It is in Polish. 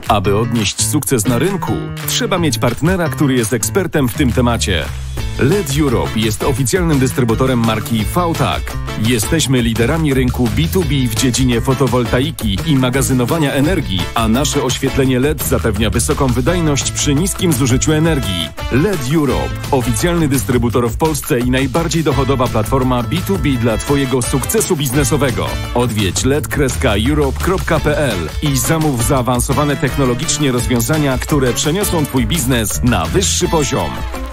Aby odnieść sukces na rynku, trzeba mieć partnera, który jest ekspertem w tym temacie. LED Europe jest oficjalnym dystrybutorem marki VTAG. Jesteśmy liderami rynku B2B w dziedzinie fotowoltaiki i magazynowania energii, a nasze oświetlenie LED zapewnia wysoką wydajność przy niskim zużyciu energii. LED Europe, oficjalny dystrybutor w Polsce i najbardziej dochodowa platforma B2B dla Twojego sukcesu biznesowego. Odwiedź led-europe.pl i zamów zaawansowane technologicznie rozwiązania, które przeniosą Twój biznes na wyższy poziom.